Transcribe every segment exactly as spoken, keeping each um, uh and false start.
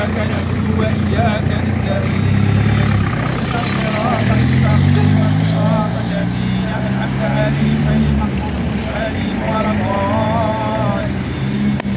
إياك نعبد وإياك نستعين صراط المستقيم صراط الذين أنعمت عليهم غير المغضوب عليهم ولا الضالين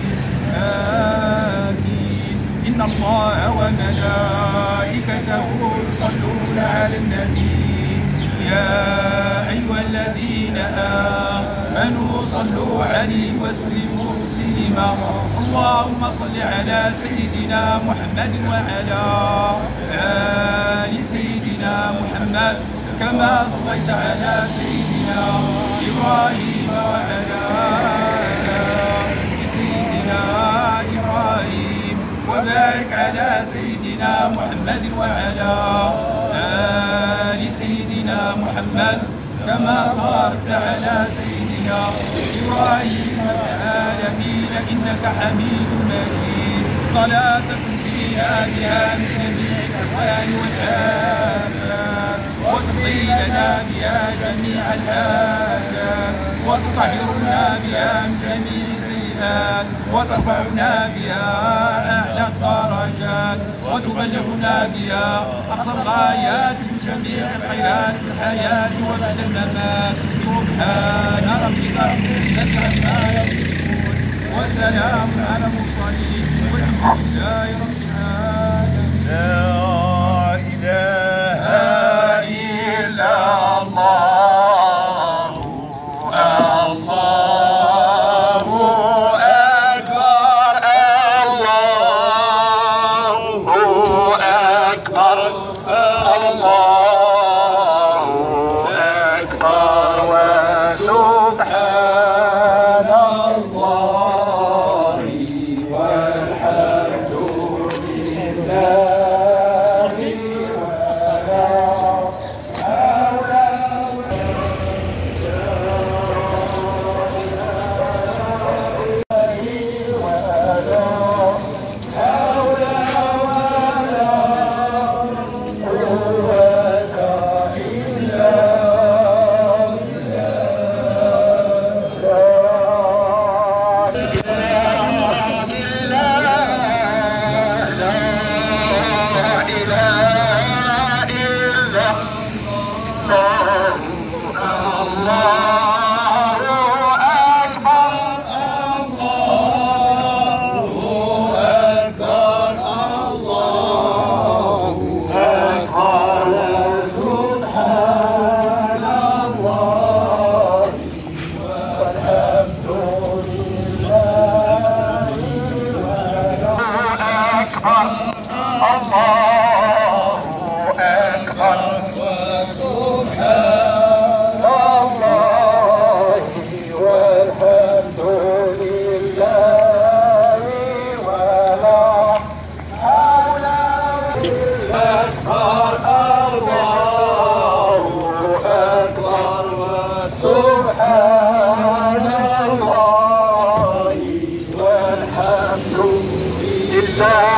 آمين. إن الله وملائكته يصلون على النبي يا أيها الذين آمنوا صلوا عليه وسلموا تسليما. اللهم صل على سيدنا محمد وعلى آل سيدنا محمد كما صليت على سيدنا إبراهيم وعلى آل سيدنا إبراهيم وبارك على سيدنا محمد وعلى آل سيدنا محمد كما باركت على سيدنا إبراهيم في العالمين إنك حميد مجيد. صلاة تنجينا بها من جميع الأهوال والآفات وتقضي لنا بها جميع الحاجات وتطهرنا بها من جميع السيئات وترفعنا بها أعلى الدرجات وتبلغنا بها أقصى الغايات من جميع الخيرات في الحياة وبعد الممات. سبحان ربك رب العزة عما يصفون وسلام على المرسلين والحمد لله رب العالمين. لا إله إلا الله الله أكبر الله أكبر الله أكبر وسبحان الله والحمد لله سبحان الله والحمد لله.